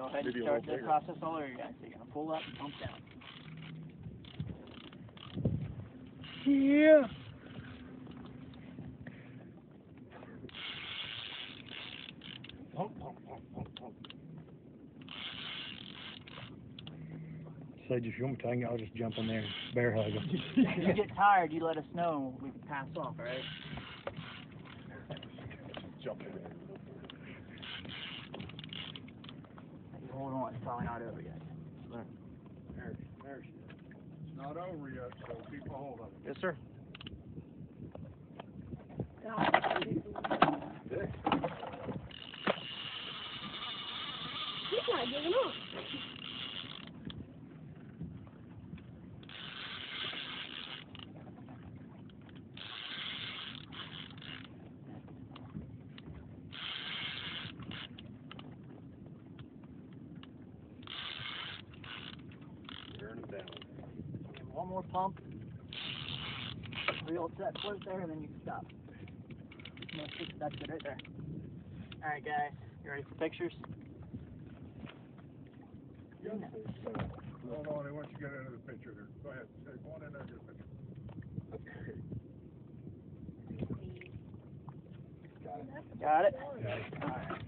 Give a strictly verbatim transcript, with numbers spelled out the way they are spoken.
go ahead and Maybe a start little the bigger. process all over again. So you're going to pull up and pump down. Yeah. Pump, pump, pump, pump, pump. So just you want me to, I'll just jump in there and bear hug him. If you get tired, you let us know. We can pass off, all right? Jump in there. You hold on. It's probably not over yet. There, there she is. It's not over yet, so keep a hold of it. Yes, sir. Dick. He's not giving up. Turn it down. One more pump. Real set float there, and then you can stop. That's it right there. All right, guys. You ready for pictures? Yes, uh, hold on, I want you to get into the picture there. Go ahead, say, go on in there and get a picture. Okay. Got it. Got it? Got it. All right.